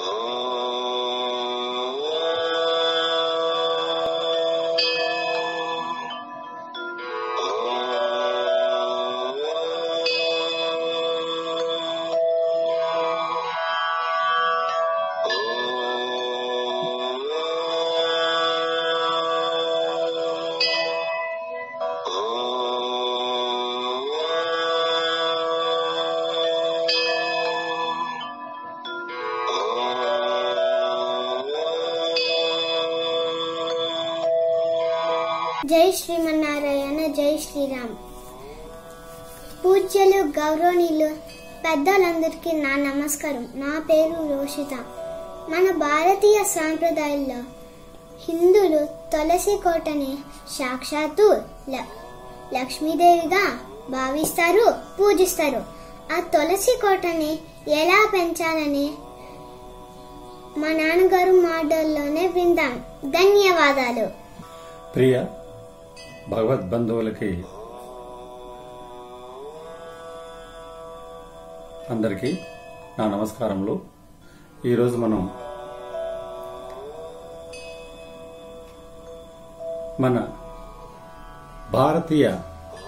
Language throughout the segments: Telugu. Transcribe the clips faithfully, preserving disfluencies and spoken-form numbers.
జై శ్రీమన్నారాయణ, జై శ్రీరామ్. పూజ్యులు గౌరవనీయులు పెద్దలందరికీ నా నమస్కారం. నా పేరు రోషిత. మన భారతీయ సాంప్రదాయంలో హిందువులు తులసి కోటని సాక్షాత్తు లక్ష్మీదేవిగా భావిస్తారు, పూజిస్తారు. ఆ తులసి కోటని ఎలా పెంచాలని మా నాన్నగారు మాటల్లోనే విందాం. ధన్యవాదాలు. ప్రియ భగవద్ బంధువులకి అందరికీ నా నమస్కారములు. ఈరోజు మనం మన భారతీయ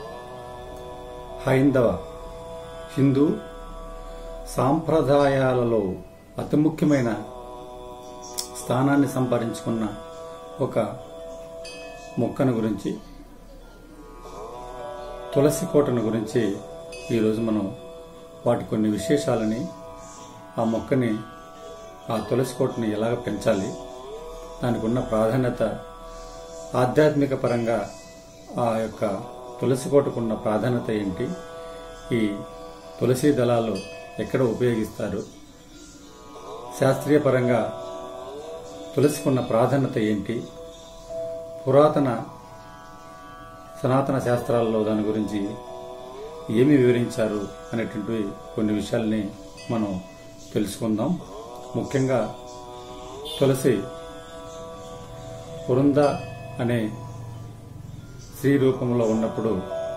హైందవ హిందూ సాంప్రదాయాలలో అతి ముఖ్యమైన స్థానాన్ని సంపాదించుకున్న ఒక మొక్కను గురించి, తులసి కోటను గురించి ఈరోజు మనం వాటి కొన్ని విశేషాలని, ఆ మొక్కని, ఆ తులసి కోటని ఎలాగ పెంచాలి, దానికి ఉన్న ప్రాధాన్యత, ఆధ్యాత్మిక పరంగా ఆ యొక్క తులసి కోటకున్న ప్రాధాన్యత ఏంటి, ఈ తులసి దళాలు ఎక్కడ ఉపయోగిస్తారు, శాస్త్రీయ పరంగా తులసికున్న ప్రాధాన్యత ఏంటి, పురాతన సనాతన శాస్త్రాల్లో దాని గురించి ఏమి వివరించారు అనేటువంటి కొన్ని విషయాల్ని మనం తెలుసుకుందాం. ముఖ్యంగా తులసి వృంద అనే స్త్రీ రూపంలో ఉన్నప్పుడు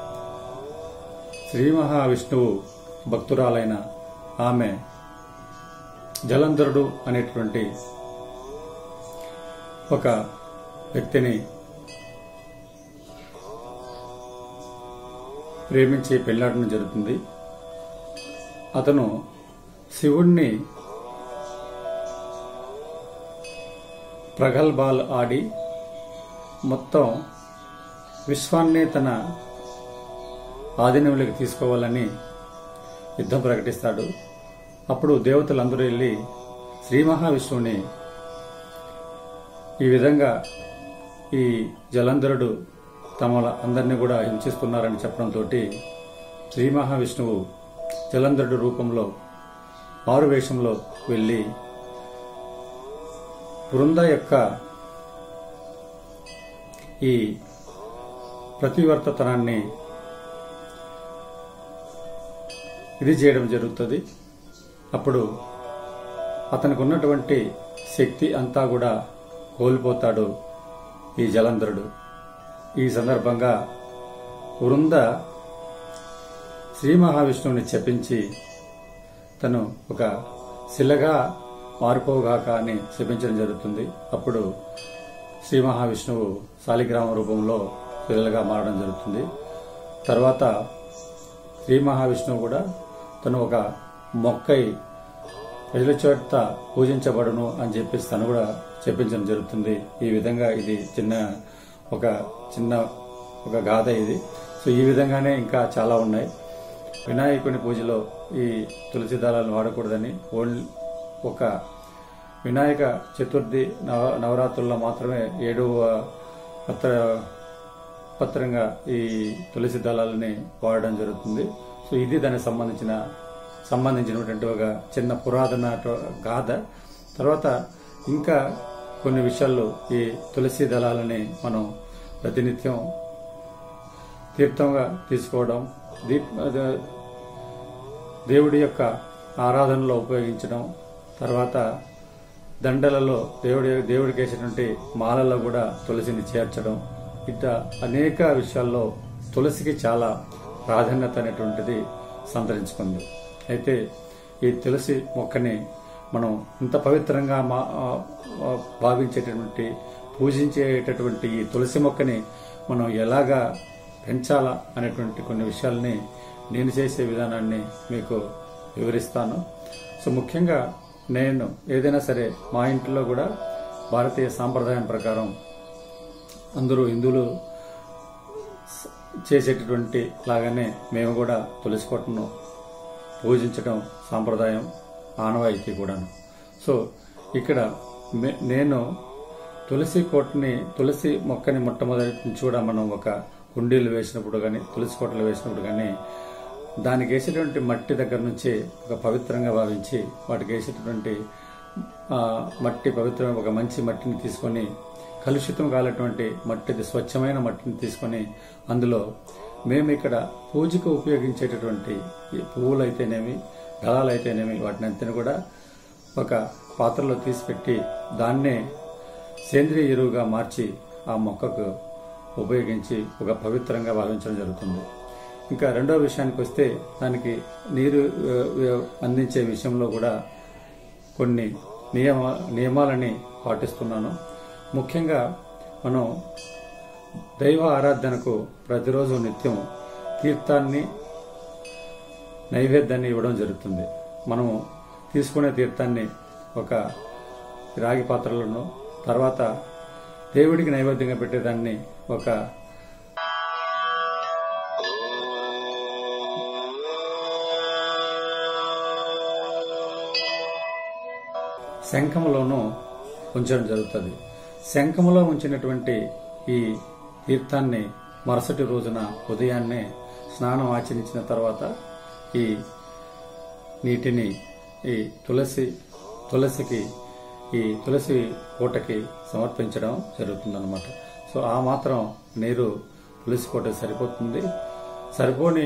శ్రీ మహావిష్ణువు భక్తురాలైన ఆమె జలంధరుడు అనేటువంటి ఒక వ్యక్తిని ప్రేమించి పెళ్లాడడం జరుగుతుంది. అతను శివుణ్ణి ప్రగల్భాలు ఆడి మొత్తం విశ్వాన్ని తన ఆధీనంలోకి తీసుకోవాలని యుద్ధం ప్రకటిస్తాడు. అప్పుడు దేవతలందరూ వెళ్లి శ్రీ మహావిష్ణువుని ఈ విధంగా ఈ జలంధరుడు తమ అందరినీ కూడా హింసిస్తున్నారని చెప్పడంతో శ్రీ మహావిష్ణువు జలంధరుడు రూపంలో ఆరు వేషంలో వెళ్లి బృంద యొక్క ఈ ప్రతివర్తతనాన్ని ఇది చేయడం జరుగుతుంది. అప్పుడు అతనికి ఉన్నటువంటి శక్తి అంతా కూడా కోల్పోతాడు ఈ జలంధరుడు. ఈ సందర్భంగా వృంద శ్రీ మహావిష్ణువుని చెప్పించి తను ఒక శిలగా మారిపోగాక అని శపించడం జరుగుతుంది. అప్పుడు శ్రీ మహావిష్ణువు శాలిగ్రామ రూపంలో శిలగా మారడం జరుగుతుంది. తర్వాత శ్రీ మహావిష్ణువు కూడా తను ఒక మొక్కై ప్రజల చేత పూజించబడును అని చెప్పేసి తను కూడా చెప్పించడం జరుగుతుంది. ఈ విధంగా ఇది చిన్న ఒక చిన్న ఒక గాథ ఇది. సో ఈ విధంగానే ఇంకా చాలా ఉన్నాయి. వినాయకుని పూజలో ఈ తులసి దళాలను వాడకూడదని, ఓన్లీ ఒక వినాయక చతుర్థి నవ నవరాత్రుల్లో మాత్రమే ఏడవ పత్ర పత్రంగా ఈ తులసి దళాలని వాడడం జరుగుతుంది. సో ఇది దానికి సంబంధించిన సంబంధించినటువంటి ఒక చిన్న పురాతన గాథ. తర్వాత ఇంకా కొన్ని విషయాల్లో ఈ తులసి దళాలని మనం ప్రతినిత్యం తీర్థంగా తీసుకోవడం, దీప్ దేవుడి యొక్క ఆరాధనలో ఉపయోగించడం, తర్వాత దండలలో దేవుడి దేవుడికి వేసేటువంటి మాలలో కూడా తులసిని చేర్చడం, ఇట్లా అనేక విషయాల్లో తులసికి చాలా ప్రాధాన్యత అనేటువంటిది సంతరించుకుంది. అయితే ఈ తులసి మొక్కని మనం ఇంత పవిత్రంగా మా భావించేటటువంటి పూజించేటటువంటి ఈ తులసి మొక్కని మనం ఎలాగా పెంచాలా అనేటువంటి కొన్ని విషయాల్ని నేను చేసే విధానాన్ని మీకు వివరిస్తాను. సో ముఖ్యంగా నేను ఏదైనా సరే మా ఇంట్లో కూడా భారతీయ సాంప్రదాయం ప్రకారం అందరూ హిందువులు చేసేటటువంటి లాగానే మేము కూడా తులసి కోటను పూజించడం సాంప్రదాయం, ఆనవాయితీ కూడాను. సో ఇక్కడ నేను తులసి కోటని తులసి మొక్కని మొట్టమొదటి నుంచి కూడా మనం ఒక కుండీలు వేసినప్పుడు కానీ తులసి కోటలు వేసినప్పుడు కానీ దానికి వేసేటువంటి మట్టి దగ్గర నుంచి ఒక పవిత్రంగా భావించి వాటికి వేసేటటువంటి మట్టి పవిత్రమైన ఒక మంచి మట్టిని తీసుకొని కలుషితం కాలేటువంటి మట్టిది స్వచ్ఛమైన మట్టిని తీసుకొని అందులో మేము ఇక్కడ పూజకు ఉపయోగించేటటువంటి పువ్వులు అయితేనేమి దళాలు అయితేనేమి వాటిని అంతా కూడా ఒక పాత్రలో తీసిపెట్టి దాన్నే సేంద్రియ ఎరువుగా మార్చి ఆ మొక్కకు ఉపయోగించి ఒక పవిత్రంగా భావించడం జరుగుతుంది. ఇంకా రెండో విషయానికి వస్తే దానికి నీరు అందించే విషయంలో కూడా కొన్ని నియమ నియమాలని పాటిస్తున్నాను. ముఖ్యంగా మనం దైవ ఆరాధనకు ప్రతిరోజు నిత్యం తీర్థాన్ని నైవేద్యాన్ని ఇవ్వడం జరుగుతుంది. మనము తీసుకునే తీర్థాన్ని ఒక రాగి పాత్రలను, తర్వాత దేవుడికి నైవేద్యంగా పెట్టేదాన్ని ఒక శంఖంలోనూ ఉంచడం జరుగుతుంది. శంఖంలో ఉంచినటువంటి ఈ తీర్థాన్ని మరుసటి రోజున ఉదయాన్నే స్నానం ఆచరించిన తర్వాత ఈ నీటిని ఈ తులసి తులసికి ఈ తులసి కోటకి సమర్పించడం జరుగుతుందన్నమాట. సో ఆ మాత్రం నీరు తులసి కోటకి సరిపోతుంది. సరిపోని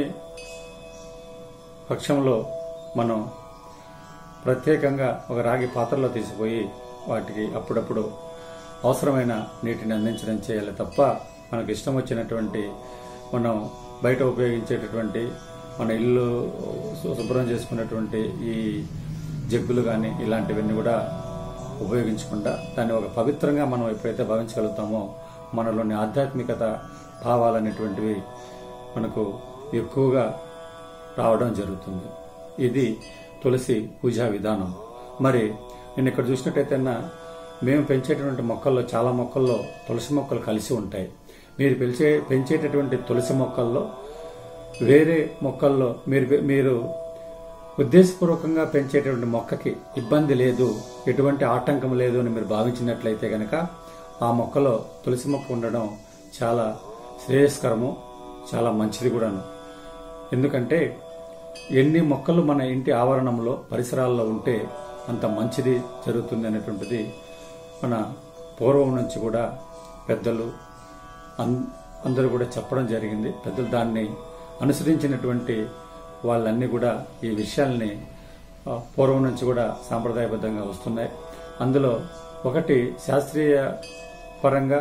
పక్షంలో మనం ప్రత్యేకంగా ఒక రాగి పాత్రలో తీసిపోయి వాటికి అప్పుడప్పుడు అవసరమైన నీటిని అందించడం చేయాలి తప్ప మనకు ఇష్టం వచ్చినటువంటి మనం బయట ఉపయోగించేటటువంటి మన ఇల్లు శుభ్రం చేసుకున్నటువంటి ఈ జగ్గులు కానీ ఇలాంటివన్నీ కూడా ఉపయోగించకుండా దాన్ని ఒక పవిత్రంగా మనం ఎప్పుడైతే భావించగలుగుతామో మనలోని ఆధ్యాత్మికత భావాలనేటువంటివి మనకు ఎక్కువగా రావడం జరుగుతుంది. ఇది తులసి పూజా విధానం. మరి నేను ఇక్కడ చూసినట్టయితే మేము పెంచేటటువంటి మొక్కల్లో చాలా మొక్కల్లో తులసి మొక్కలు కలిసి ఉంటాయి. మీరు పెంచే పెంచేటటువంటి తులసి మొక్కల్లో వేరే మొక్కల్లో మీరు మీరు ఉద్దేశపూర్వకంగా పెంచేటటువంటి మొక్కకి ఇబ్బంది లేదు, ఎటువంటి ఆటంకం లేదు అని మీరు భావించినట్లయితే గనక ఆ మొక్కలో తులసి మొక్క ఉండడం చాలా శ్రేయస్కరము, చాలా మంచిది కూడాను. ఎందుకంటే ఎన్ని మొక్కలు మన ఇంటి ఆవరణంలో పరిసరాల్లో ఉంటే అంత మంచిది జరుగుతుంది అనేటువంటిది మన పూర్వం నుంచి కూడా పెద్దలు అందరూ కూడా చెప్పడం జరిగింది. పెద్దలు దాన్ని అనుసరించినటువంటి వాళ్ళన్నీ కూడా ఈ విషయాల్ని పూర్వం నుంచి కూడా సాంప్రదాయబద్ధంగా వస్తున్నాయి. అందులో ఒకటి శాస్త్రీయ పరంగా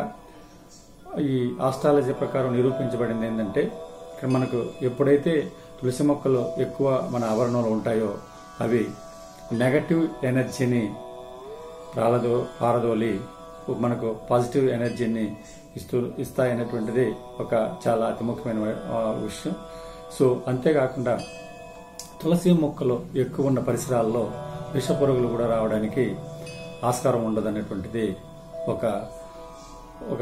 ఈ ఆస్ట్రాలజీ ప్రకారం నిరూపించబడింది ఏంటంటే ఇక్కడ మనకు ఎప్పుడైతే తులసి మొక్కలు ఎక్కువ మన ఆవరణలో ఉంటాయో అవి నెగటివ్ ఎనర్జీని పారదో పారదోలి మనకు పాజిటివ్ ఎనర్జీని ఇస్తూ ఇస్తాయనేటువంటిది ఒక చాలా అతి ముఖ్యమైన విషయం. సో అంతేకాకుండా తులసి మొక్కలు ఎక్కువ ఉన్న పరిసరాల్లో విష పురుగులు కూడా రావడానికి ఆస్కారం ఉండదనేటువంటిది ఒక ఒక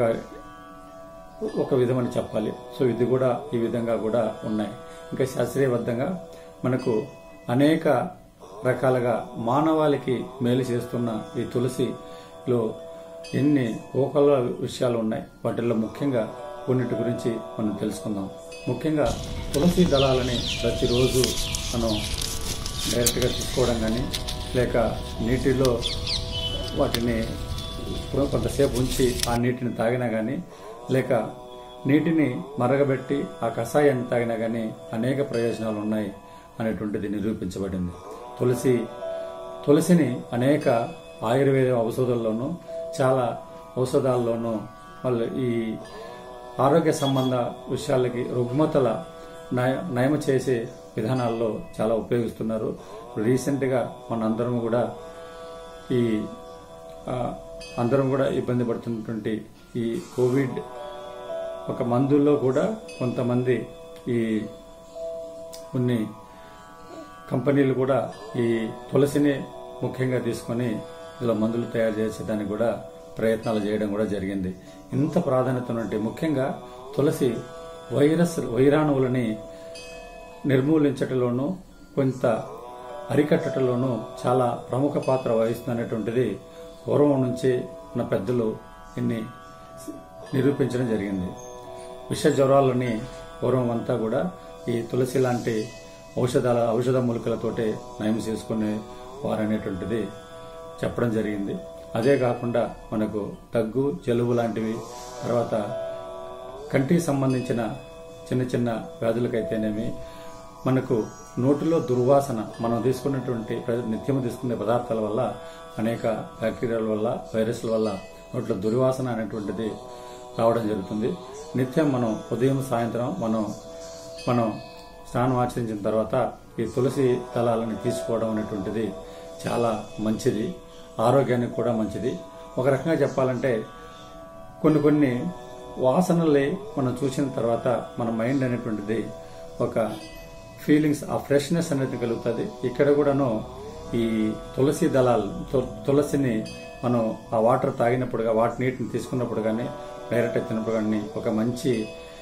ఒక విధమని చెప్పాలి. సో ఇది కూడా ఈ విధంగా కూడా ఉన్నాయి. ఇంకా శాస్త్రీయబద్ధంగా మనకు అనేక రకాలుగా మానవాళికి మేలు చేస్తున్న ఈ తులసిలో ఎన్ని ఓకల విషయాలు ఉన్నాయి. వాటిల్లో ముఖ్యంగా కొన్నిటి గురించి మనం తెలుసుకుందాం. ముఖ్యంగా తులసి దళాలని ప్రతిరోజు మనం డైరెక్ట్గా తీసుకోవడం కానీ లేక నీటిలో వాటిని కొంతసేపు ఉంచి ఆ నీటిని తాగినా కానీ లేక నీటిని మరగబెట్టి ఆ కషాయాన్ని తాగినా కానీ అనేక ప్రయోజనాలు ఉన్నాయి అనేటువంటిది నిరూపించబడింది. తులసి తులసిని అనేక ఆయుర్వేద ఔషధాల్లోనూ చాలా ఔషధాల్లోనూ మళ్ళీ ఈ ఆరోగ్య సంబంధ విషయాలకి రుగ్మతల నయ నయం చేసే విధానాల్లో చాలా ఉపయోగిస్తున్నారు. రీసెంట్గా మనందరం కూడా ఈ ఆ, అందరం కూడా ఇబ్బంది పడుతున్నటువంటి ఈ కోవిడ్ ఒక మందుల్లో కూడా కొంతమంది ఈ కొన్ని కంపెనీలు కూడా ఈ తులసిని ముఖ్యంగా తీసుకొని ఇలా మందులు తయారు చేసేదానికి కూడా ప్రయత్నాలు చేయడం కూడా జరిగింది. ఇంత ప్రాధాన్యత ఉన్నట్టు ముఖ్యంగా తులసి వైరస్ వైరాణువులని నిర్మూలించటంలోనూ కొంత అరికట్టడంలోనూ చాలా ప్రముఖ పాత్ర వహిస్తున్నటువంటిది పూర్వం నుంచి మన పెద్దలు ఇన్ని నిరూపించడం జరిగింది. విష జ్వరాలని పూర్వం అంతా కూడా ఈ తులసి లాంటి ఔషధాల ఔషధ మూలికలతోటే నయం చేసుకునే వారనేటువంటిది చెప్పడం జరిగింది. అదే కాకుండా మనకు దగ్గు జలుబు లాంటివి, తర్వాత కంటికి సంబంధించిన చిన్న చిన్న వ్యాధులకైతేనేమి, మనకు నోటిలో దుర్వాసన మనం తీసుకున్నటువంటి నిత్యం తీసుకునే పదార్థాల వల్ల అనేక బ్యాక్టీరియాల వల్ల వైరస్ల వల్ల నోట్లో దుర్వాసన అనేటువంటిది రావడం జరుగుతుంది. నిత్యం మనం ఉదయం సాయంత్రం మనం మనం స్నానం ఆచరించిన తర్వాత ఈ తులసి దళాలను తీసుకోవడం అనేటువంటిది చాలా మంచిది, ఆరోగ్యానికి కూడా మంచిది. ఒక రకంగా చెప్పాలంటే కొన్ని కొన్ని వాసనలే మనం చూసిన తర్వాత మన మైండ్ అనేటువంటిది ఒక ఫీలింగ్స్ ఆ ఫ్రెష్నెస్ అనేది కలుగుతుంది. ఇక్కడ కూడాను ఈ తులసి దళాలు తులసిని మనం ఆ వాటర్ తాగినప్పుడు వాటి నీటిని తీసుకున్నప్పుడు కానీ డైరెక్ట్ తిన్నప్పుడు కానీ ఒక మంచి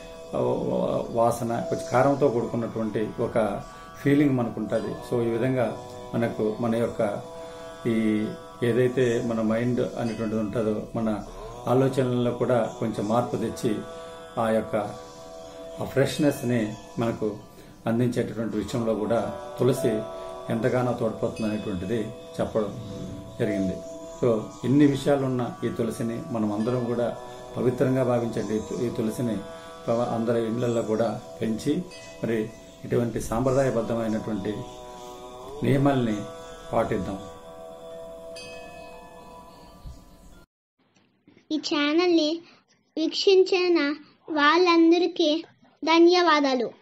వాసన కొంచెం కారంతో కూడుకున్నటువంటి ఒక ఫీలింగ్ మనకు ఉంటుంది. సో ఈ విధంగా మనకు మన యొక్క ఈ ఏదైతే మన మైండ్ అనేటువంటిది ఉంటుందో మన ఆలోచనల్లో కూడా కొంచెం మార్పు తెచ్చి ఆ యొక్క ఆ ఫ్రెష్నెస్ని మనకు అందించేటటువంటి విషయంలో కూడా తులసి ఎంతగానో తోడ్పడుతుంది అనేటువంటిది చెప్పడం జరిగింది. సో ఇన్ని విషయాలున్న ఈ తులసిని మనం అందరం కూడా పవిత్రంగా భావించండి. ఈ తులసిని అందరి ఇళ్లలో కూడా పెంచి మరి ఇటువంటి సాంప్రదాయబద్ధమైనటువంటి నియమాల్ని పాటిద్దాం. ఈ ఛానల్ని వీక్షించిన వాళ్ళందరికీ ధన్యవాదాలు.